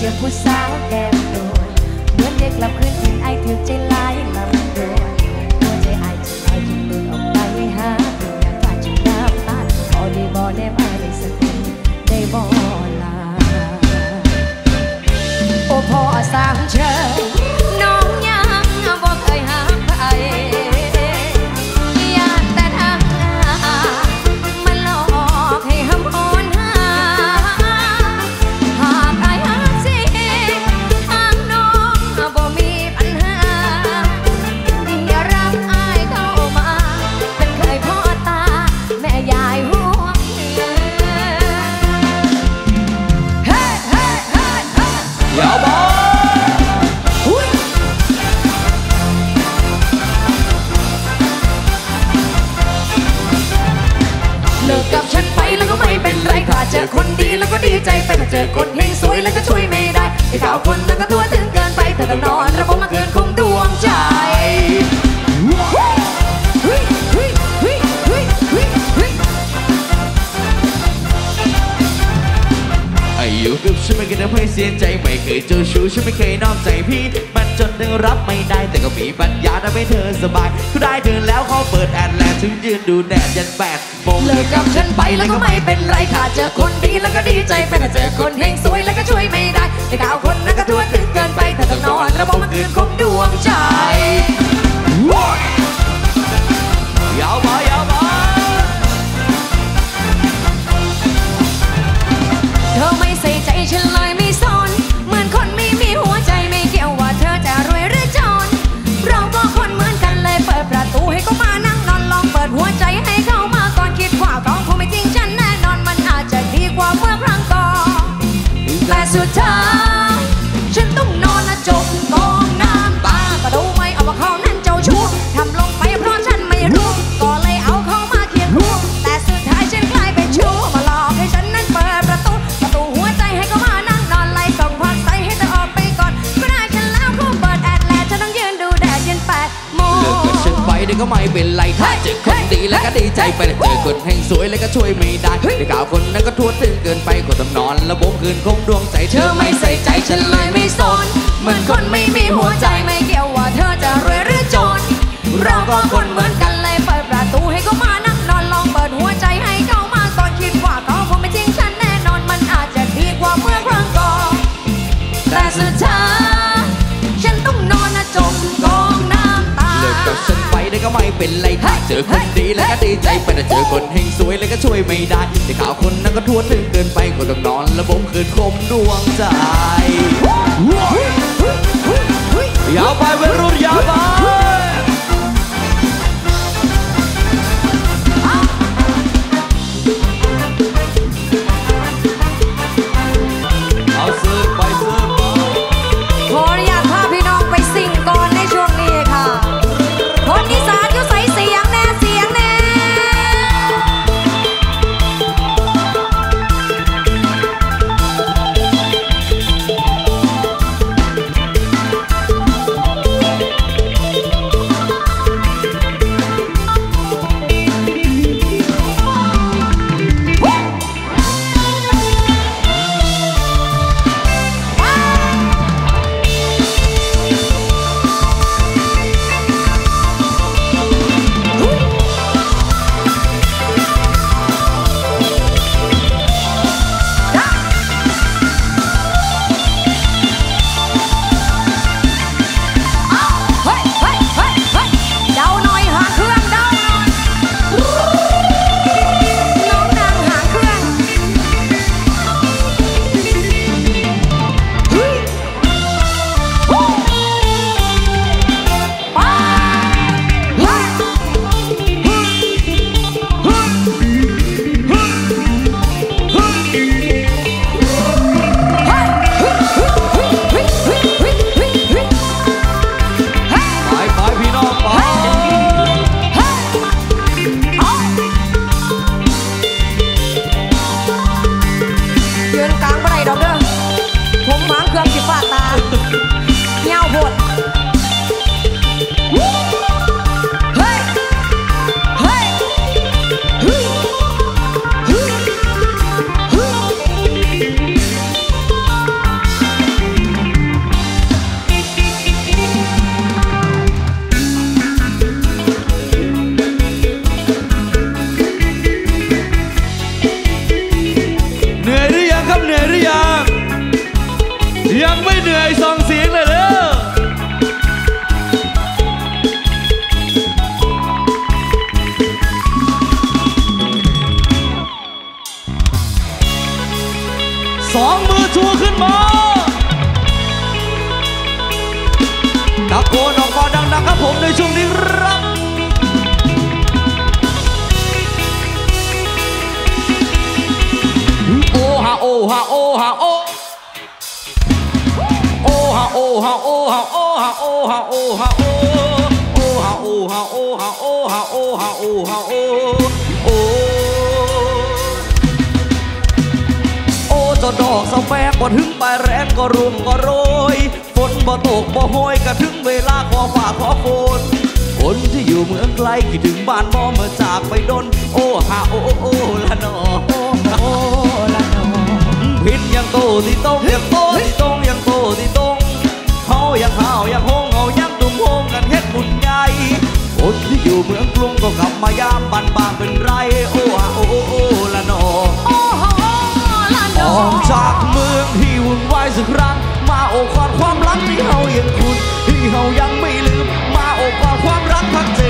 เจอผู้สาวแก้มโดนเหมือนเด็กกลับคืนถิ่นไอถือใจลายลำโดนหัวใจไอจะไอจนเบื่อออกไปหาอยากผ่านจนน้ำตาพอได้บ่ได้มาได้สักทีได้บ่ลาโอ้พ่อสามเชอน้องยังบ่เคยหาใครอยากแต่ทางหน้ามันหลอกให้หำอ่อนหาหากอายหาสิทางน้องบ่มีปัญหาอย่ารับอายเข้ามาเป็นเคยพ่อตาแม่ยายห่วงเฮ้เฮ้เฮ้เฮ้อย่าบอกเลิกกับฉันไปแล้วก็ไม่เป็นไรถ้าเจอคนดีแล้วก็ดีใจไปถ้าเจอคนเฮงสวยแล้วก็ช่วยไม่ได้ไอ้ข่าวคนนั้นก็ตัวถึงเกินไปเธอต้องนอนระบบมาเกินคงดวงใจอายุกับฉันไม่เคยทำให้เสียใจไม่เคยเจ้าชู้ฉันไม่เคยนอกใจพี่มันจนถึงรับไม่ได้แต่ก็มีปัญญาทำให้เธอสบายก็ได้เธอแล้วเขาเปิดแอดแลนถึงยืนดูแดดยัน8 โมงเลิกกับฉันไปแล้วก็ไม่เป็นไรถ้าเจอคนดีแล้วก็ดีใจไปถ้าเจอคนเฮงสวยแล้วก็ช่วยไม่ได้ไอ้ข่าวคนนั้นก็ทั่วถึงเกินไปเธอต้องนอนระบบมาเกินคงดวงใจยาวมายาวมาเธอไม่ใส่ใจฉันเลยไม่สนเหมือนคนไม่มีหัวใจไม่เกี่ยวว่าเธอจะรวยหรือจนเราก็คนเหมือนกันเลยเปิดประตูให้เขามานั่งนอนลองเปิดหัวใจให้เขามาก่อนคิดว่าเขาคงไม่จริงฉันแน่นอนมันอาจจะดีกว่าเมื่อครั้งก่อนแต่สุดท้ายฉันต้องนอนและจมกองน้ำตาก็ดูไม่เอาว่าเขานั้นเจ้าชู้ทำลงไปเพราะฉันไม่รู้ก็เลยเอาเขามาเคียงคู่แต่สุดท้ายฉันกลายเป็นชู้มาหลอกให้ฉันนั้นเปิดประตูหัวใจให้เขามานั่งนอนไล่ส่งผักใส่ให้เธอออกไปก่อนก็ได้ฉันแล้วเขาเปิดแอดแลนฉันต้องยืนดูแดดยัน8 โมงเลิกกับฉันไปเดี๋ยวก็ไม่เป็นไรถ้าเจอคนดีแล้วก็ดีใจไปแต่เจอคนเฮงสวยแล้วก็ช่วยไม่ได้แต่ข่าวคนนั้นก็ทั่วถึงเกินไปก็ต้องนอนระบบคืนคงดวงใจเธอไม่ใส่ใจฉันเลยไม่สนเหมือนคนไม่มีหัวใจไม่เกี่ยวว่าเธอจะรวยหรือจนเราก็คนเหมือนกันเลยเปิดประตูให้เขามานั่งนอนลองเปิดหัวใจให้เขามาก่อนคิดว่าเขาคงไม่ทิ้งฉันแน่นอนมันอาจจะดีกว่าเมื่อครั้งก่อนแต่สุดท้ายฉันต้องนอนจมกองน้ำตาเลิกกับฉันไปได้ก็ไม่เป็นไรถ้าเจอคนดีแล้วก็ดีใจไปแต่เจอคนเฮงสวยแล้วก็ช่วยไม่ได้แต่ข่าวคนนั้นก็ทั่วถึงเกินไปก็ต้องนอนระบบคืนคมดวงใจยาวไปวัยรุ่นยาวไปเอาซื้อไปซื้อไปขออนุญาตพาพี่น้องไปสิ่งก่อนในช่วงนี้ค่ะคนอีสานก็ใส่เสียงแน่เสียงแน่ยังไม่เหนื่อยส่งเสียงเลยเด้อสองมือชูขึ้นมาตะโกนออกมาดังๆครับผมในช่วงนี้รับโอฮาโอฮาโอฮาโอโอฮาโอฮาโอฮาโอฮาโอฮาโอฮาโอโอฮาโอฮาโอฮาโอฮาโอฮาโอฮาโอโอโอเจ้าดอกสะแปกบ่ถึงปลายแรงก็รุ่มก็โรยฝนบ่ตกบ่โหยก็ถึงเวลาขอฝ่าขอฝนคนที่อยู่เมืองไกลคิดถึงบ้านบ่เมื่อจากไปดนโอฮาโอโอละนอโอละนอพินยังโตที่ตรงยังโตที่ตรงยังโตที่ตรงเขายังห่าวยังโฮงเขายังดุมโฮงกันเฮ็ดบุญใหญ่คนที่อยู่เมืองกรุงก็กลับมายามบ้านบางเป็นไรโอฮาโอโอละนอออกจากเมืองที่วุ่นวายสักครั้งมาโอบกอดความรักที่เฮายังคุ้นที่เฮายังไม่ลืมมาโอบกอดความรักพักใจ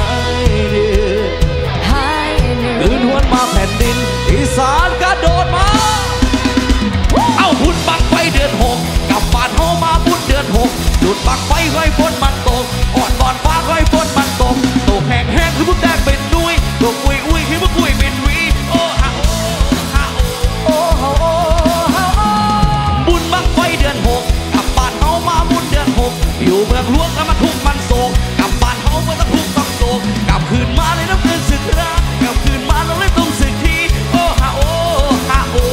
ให้เดินหวนมาแผ่นดินอีสานกระโดดมาเอาบุญบังไฟเดือนหกกลับบ้านเฮามาบุญเดือนหกจุดบังไฟค่อยฝนมันตกอ่อนบอนฟ้าค่อยฝนมันตกตกแห้งแห้งคือมุกแดงเป็นนุ้ยตกอุ้ยอุ้ยคือมุกอุ้ยเป็นวีโอ้ฮะโอ้ฮะโอ้บุญบังไฟเดือนหกกลับบ้านเฮามาบุญเดือนหกอยู่เมืองหลวงแล้วมันทุกข์มันโศกกลับบ้านเฮามันต้องทุกข์ต้องโศกกลับคืนมาเลยน้ำเงินสึกรักกลับคืนมาเราเลยต้องสึกทีโอ้ฮะโอ้ฮะโอ้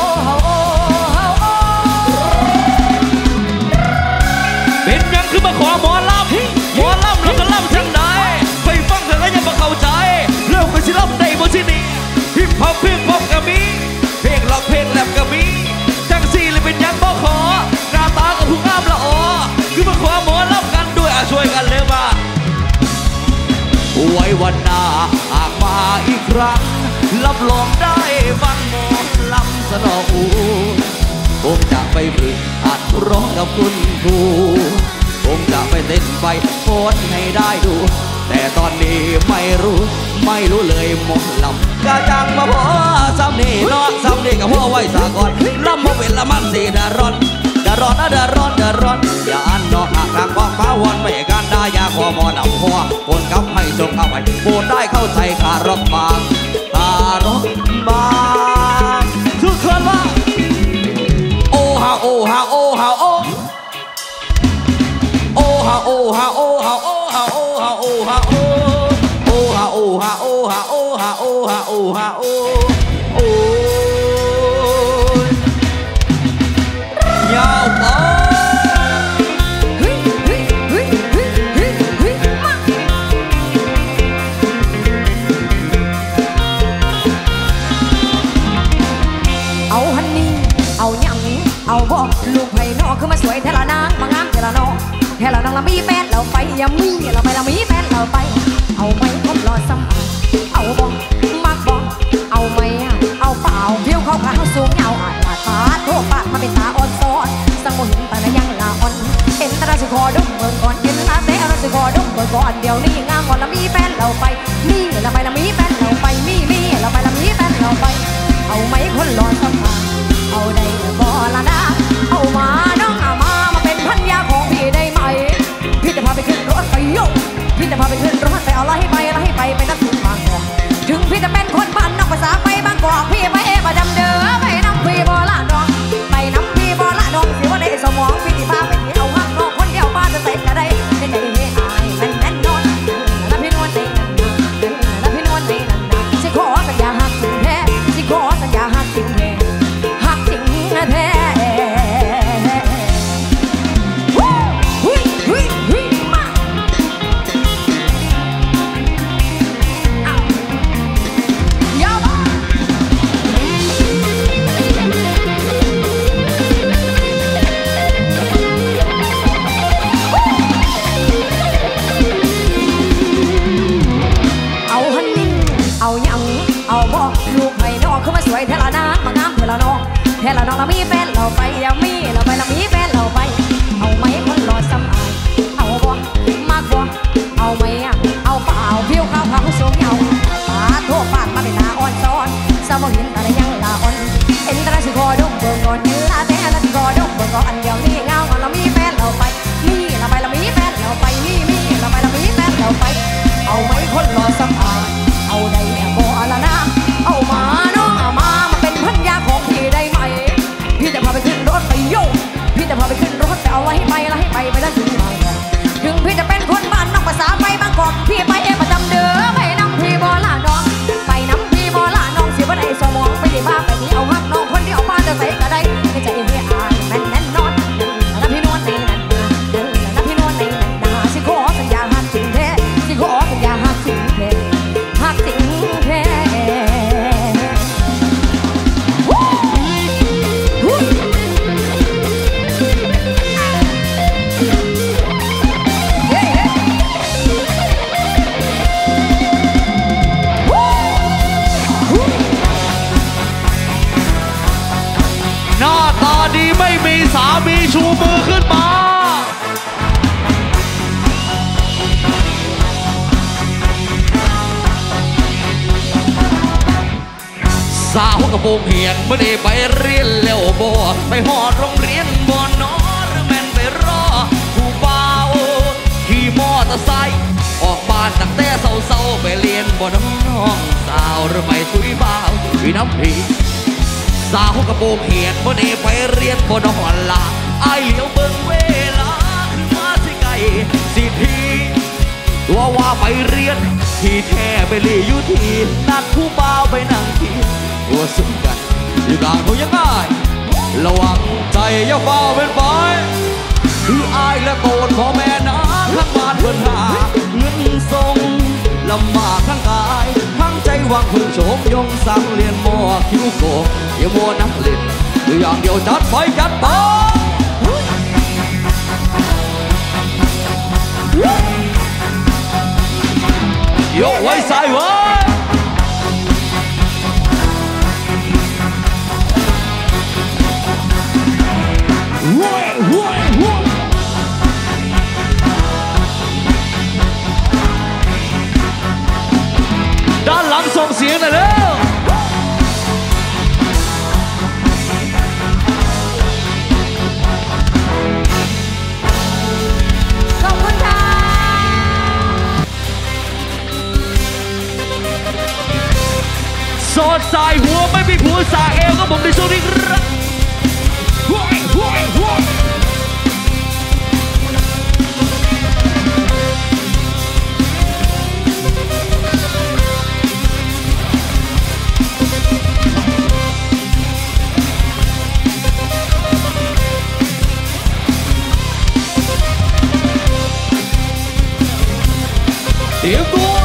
เป็นยังคือมาขอหมอลำแล้วก็ลำจังใดไปฟังเถอะแล้วยังมาเข้าใจเรื่องไปสิลำได้บ่ที่นี่ฮิปฮอปก็มีเพลงร็อกเพลงแรปก็มีจังสี่เลยเป็นยังบ่ขอหน้าตากับผู้งามละอ๋อคือมาขอหมอลำกันด้วยช่วยกันเลยมาไว้วันหน้าหากมาอีกครั้งรับรองได้ฟังหมอลำสนองผมจะไปฝึกอัดร้องกับคุณครูผมจะไปเต้นไปโพสให้ได้ดูแต่ตอนนี้ไม่รู้เลยหมอลำกะจังมาพอซ้ำนี่เนาะซ้ำนี่กับพ่อไว้สากอนลำมาเป็นละมันสีดารอนนะดารอนอย่าอันเนาะหากทางของฟ้าวันไม่กันได้ยาขอหมอลำพ่อคนกับให้จงเอาไว้โปรดได้เข้าใจคารบมาทุกคนว่าโอฮาโอฮาโอฮาโอโอฮาโอฮาโอฮาโอฮาโอฮาโอฮาโอโอฮาโอฮาโอฮาโอฮาโอฮาโอฮาโอโอยาวไปเอาฮันนี่เอาหยังเอาบ่ลูกไผ่นอคือมาสวยเทละนางมางามเทละนอเทละนางละมีแฟนเราไปอย่ามีเราไปละมีแฟนเราไปเอาไหมผมรอซ้ำเอาบ่มากบ่เอาไหมเอาเปล่าเพี้ยวเขาขาสูงเอาอาดตาโทษปากมาเป็นตาอ่อนซ้อนสังโมหินตาในยังลาอ่อนเห็นตาสิคอดมเบิ่งก่อนเห็นตาเตะเราสิคอดมเบิ่งก่อนเดี๋ยวนี้งามก่อนละมีแฟนเราไปมีเราไปละมีแฟนเราไปมีเราไปละมีแฟนเราไปเอาไหมคนรอซ้ำเอาได้บ่ละนะเอามาน้องมาเป็นพันยาของพี่ได้ไหมพี่จะพาไปขึ้นรถไปโยพี่จะพาไปขึ้นรถไปเอาอะไรไปนัดสุดบางกอกถึงพี่จะเป็นคนบ้านนอกภาษาไปบางกอกพี่ไปมาดำเด้อไปน้ำพี่บ่ละน้องไปน้ำพี่บ่ละน้องสิว่าได้สมองพี่ที่พาไปที่เอาห้างน้องคนเดียวบ้านจะใส่กระไดได้ใจให้อายแน่นอนแล้วพี่นวลในนั้นแล้วพี่นวลในนั้นสิขอสัญญาหักจริงแท้สิขอสัญญาหักจริงแท้หักจริงแท้เทละนองเรามีแฟนเราไปอย่ามีเราไปเรามีแฟนสามีชูมือขึ้นมาสาวกระโปรงเหียนเมื่อได้ไปเรียนแล้วบ่ไปหอดโรงเรียนบ่นอหรือแม่นไปรอผู้บ่าวขี่มอเตอร์ไซค์ออกบ้านตั้งแต่เศร้าๆไปเรียนบ่น้องสาวหรือไม่ถุยบ่าวถุยน้ำผีสาวกระโปรงเหียนเมื่อได้ไปเรียนบ่นอนลาอายเหลียวเบิ่งเวลาคือมาสิไกลสิทีตัวว่าไปเรียนที่แท้ไปเรียอยู่ที่นัดผู้บ่าวไปนั่งที่ตัวสุ่มกันอยู่กลางเขายังไงระวังใจอย่าเฝ้าเป็นไปคืออายและโกนพ่อแม่นะทั้งบ้านเพื่อนหาเงินส่งลำบากทั้งกายทั้งใจหวังพึ่งโฉมยงสั่งเรียนมอคิ้วโกอย่ามัวนักเล่นหรืออย่างเดียวจัดไปจัดไปยกไว้ใส่ไว้ด้านหลังส่งเสียงหน่อยเร็วขอบคุณค่ะสอดสายหัวไม่มีผัวสายเอวก็ผมในช่วงนี้ครับเตรียมตัว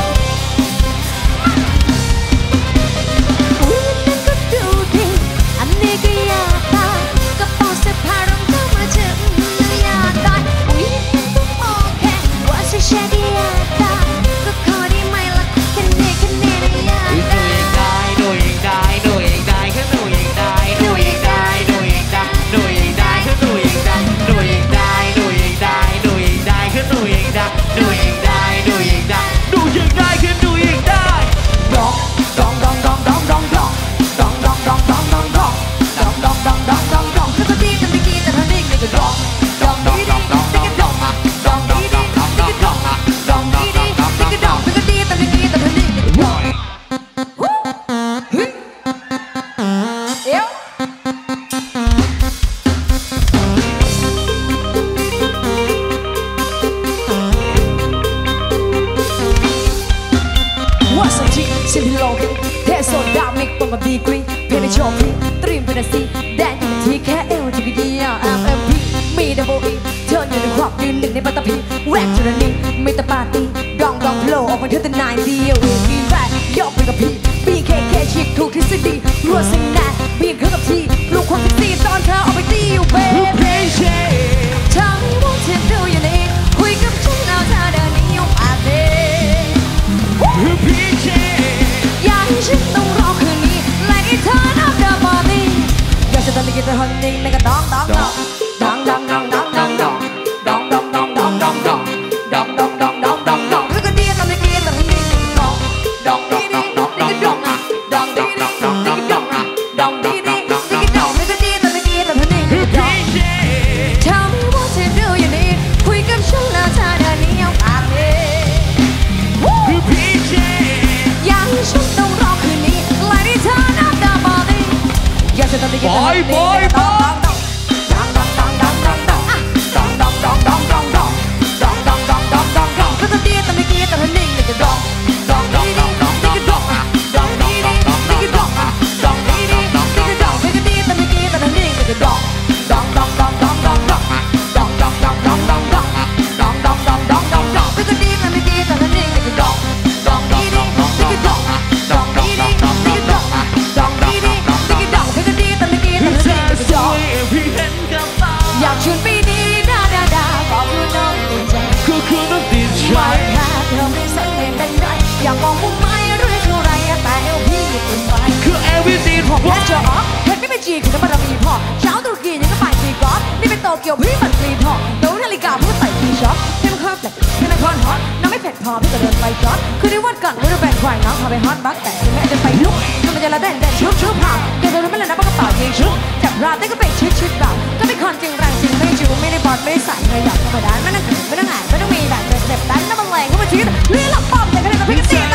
แค่จะอ๋อเห็นไม่เป็นจีคือน้ำมันมีพอเช้าตรู่กีนี่ก็ไปตีกอล์ฟนี่เกียวพี่มันรีพอร์ตดูนาฬิกาพี่ใส่ทีช็อปให้มันเคอร์ฟเลยให้มันคอนฮอตน้ำไม่เผ็ดพอพี่ก็เดินไปจอดคือได้วัดกันว่าจะแบ่งควายน้องพาไปฮอตบักแต่แม่จะไปลุกคือมันจะละเด่นชุบผ่าเกิดเดินไม่ละนับกระเป๋ายิงชุบจับราได้ก็เป็นชิดแบบก็เป็นคอนจริงแรงจริงไม่จูไม่ได้บอลไม่ได้ใส่ไม่อยากธรรมดาไม่ต้องไม่ต้องอ่านไม่ต้องมีแบบเจ็บดันน้ำมันแรงก็มาชี้เรื่องหลับป้อมแต่ก็ได้กับพี่กระเจี๊ยบ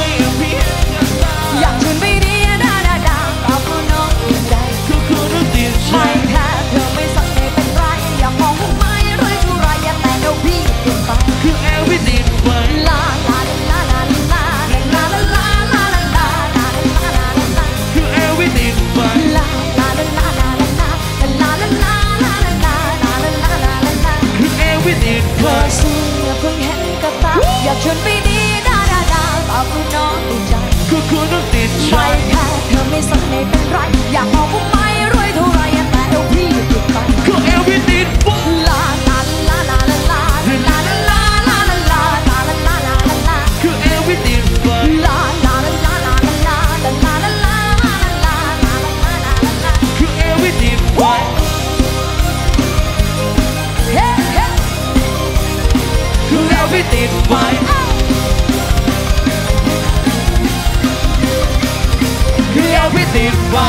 อยากชวนไปดีดาตอบคุณน้องใจไม่แค่เธอไม่สักไม่เป็นไรอย่ามองว่าไม่รวยทุไรอย่าแต่เดี๋ยวพี่เปลี่ยนไปคือแอลวิติดไว้ลาลาลาลาลาลาลาลาลาลาลาลาลาลาคือแอลวิติดไว้ลาลาลาลาลาลาลาลาลาลาลาลาลาลาลาคือแอลวิติดไว้เธอเพิ่งเห็นกับตาอยากชวนไปดีดาตอบคุณน้องใจคือคุณต้องติดใจไม่แค่เธอไม่สักไม่เป็นไรอยากมองว่าไม่รวยเท่าไรแต่เอวพี่ติดไปคือเอลวิติดไว้ลาลาลาลาลาลาลาลาลาลาลาลาลาลาลาลาคือเอลวิติดไว้ลาลาลาลาลาลาลาลาลาลาลาลาลาคือเอลวิติดไว้เฮ้เฮ้คือเอลวิติดไว้คือเอลวิติดไว้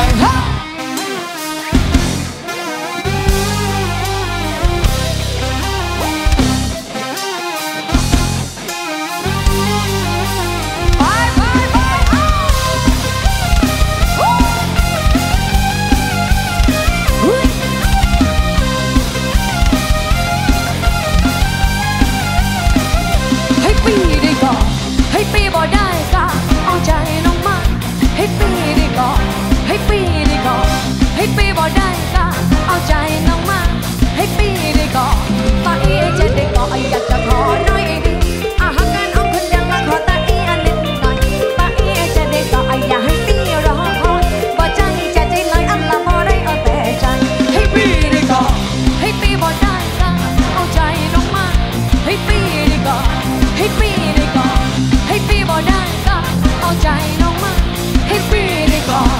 ให้ปีบ่ได้ก็เอาใจน้องมาให้ปีได้ก่อนให้ปีได้ก่อนให้ปีบ่ได้ก็เอาใจน้องมาให้ปีได้ก่อนตอนนี้จะได้ก่อนอยากจะขอหน่อยดิอาหารกันเอาคนเดียวมาขอตาอีอันนิดหน่อยตอนนี้จะได้ก่อนอยากให้ปีรอคอยบ่ใจจะใจเลยอันละบ่ได้เอาแต่ใจให้ปีได้ก่อนให้ปีบ่ได้ก็เอาใจน้องมาให้ปีได้ก่อนให้ปีได้ก่อนให้ปีบ่ได้ก็เอาใจน้องมาให้ปีได้ก่อน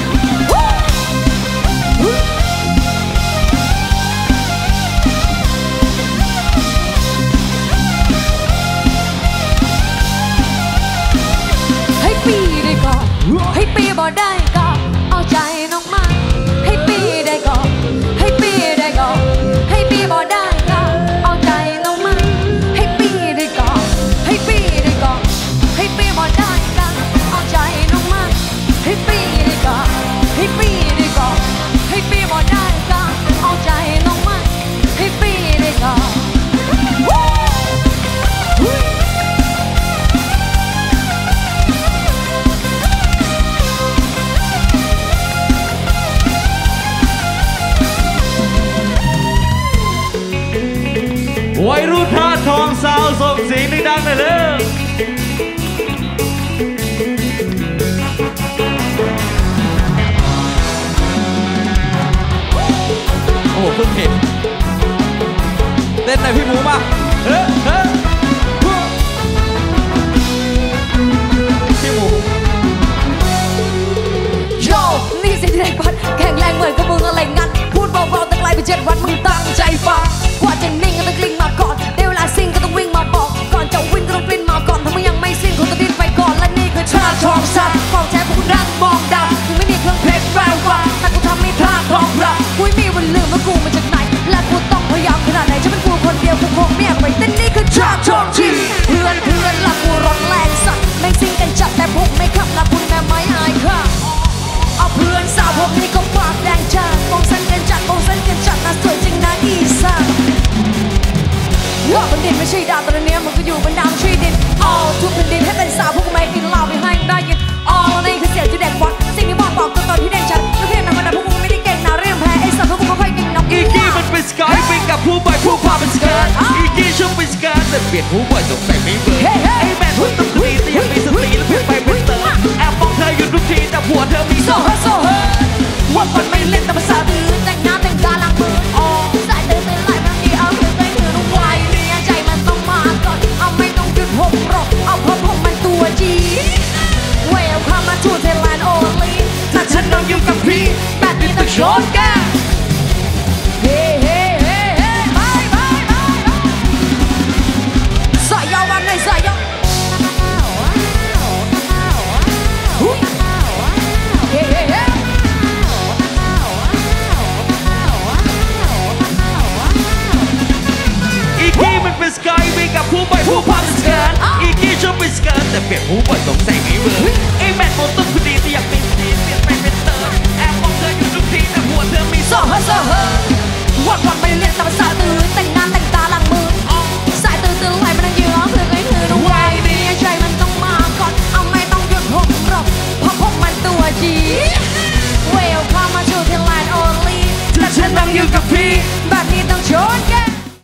ให้ปีได้ก่อนให้ปีบ่ได้ก็เอาใจน้องมาให้ปีได้ก่อนให้ปีได้ก่อนให้ปีบ่ได้ก็เอาใจน้องมาให้ปีได้ก่อนให้ปีได้ก่อนให้ปีบ่ได้ก็เอาใจน้องมาให้ปีได้ก่อนให้ปีได้ก่อนให้ปีบ่ได้ก็เอาใจน้องมาให้ปีได้ก่อนวัยรุ่นท่าทองสาวส่งเสียงดังๆหน่อยเร็วโอ้เพิ่งเห็นเต้นหน่อยพี่หมูมาเฮ้พี่หมูโย่นี่สิเด็กวัดแข็งแรงเหมือนกับมึงอะไรงั้นพูดเบาๆแต่ไกลไป7 วันมึงตั้งใจฟังกว่าจะนิ่งก็ต้องกลิ้งมาก่อนเดี๋ยวเวลาซิ่งก็ต้องวิ่งมาบอกก่อนจะวิ่งก็ต้องปริ้นมาก่อนถ้ามึงยังไม่ซิ่งคงต้องดิ้นไปก่อนและนี่คือชาทองสัตว์มองแท้พวกกูรักมองดาวกูไม่มีเครื่องเพชรแวววาวแต่กูทำไม่พลาดทองรับกูไม่มีวันลืมว่ากูมาจากไหนและกูต้องพยายามขนาดไหนฉันเป็นกูคนเดียวกูคงไม่อยากไปแต่นี่คือชาทองทีเพื่อนละกูร้อนแรงสัตว์แม่งซิ่งกันจัดแต่พวกไม่ขับละคุณแม่ไม่อายค่ะเอาเพื่อนสาวพวกนี้ก็ปากแดงจ้ามองเส้นกันจัดน่าสวยจริงนะอีสังว่าบนดินไม่ใช่ดาวตอนนี้มันก็อยู่บนดาวชีดินทุกแผ่นดินให้เป็นสาวพวกกูไม่กินเหล้าไม่ให้ได้ยินนี่คือเสียงที่แดงวัดสิ่งที่บอกตอนที่แดงชัดก็แค่ธรรมดาพวกกูไม่ได้เก่งนะเรื่องแพ้ไอ้สัตว์พวกกูไม่ค่อยเก่งน้องอีกี้มันเป็นสกายเป็นกับผู้บ่อยผู้พาเป็นสกัดอีกี้ชอบเป็นสกัดแต่เปลี่ยนผู้บ่อยสงสัยไม่เบื่อไอ้แมนหุ่นต้องตีแต่ยังมีสติและเปลี่ยนไปเป็นเติมแอบมองเธออยู่ทุกทีแต่ผัวเธอมีโซ่ว่ามันไม่เล่นแต่ภาษาดื้อแต่งหน้าแต่งตาล้างมือสายเตือนไล่บางทีเอามือไปถือลูกไว้เนี่ยใจมันต้องมาก่อนเอาไม่ต้องหยุดหกรอบเอาเพราะผมมันตัวจีเวลคัมมาทูเทแลนด์โอลีถ้าฉันต้องอยู่กับพี่แบบนี้ต้องชนกันเฮ้หูพอสเกิร์ตอีกกี่ชอบไปสเกิร์ตแต่เปลี่ยนหูบ่อยสงสัยมีเบอร์ไอ้แมทโมต้นคนดีที่อยากเป็นดีเปลี่ยนไปเป็นเติร์แอบมองเธออยู่ทุกทีแต่หัวเธอมีโซ่เฮวันไม่เรียนแต่ภาษาตื่นแต่งงานแต่งตาหลังมือสายตื่นไหลมันนั่งยืนเพื่อให้เธอรู้ไว้ดีใจมันต้องมาก่อนเอาไม่ต้องหยุดผมหรอกเพราะผมมันตัวจีWelcome to Thailand only แต่ฉันต้องอยู่กับพี่แบบนี้ต้องชนกัน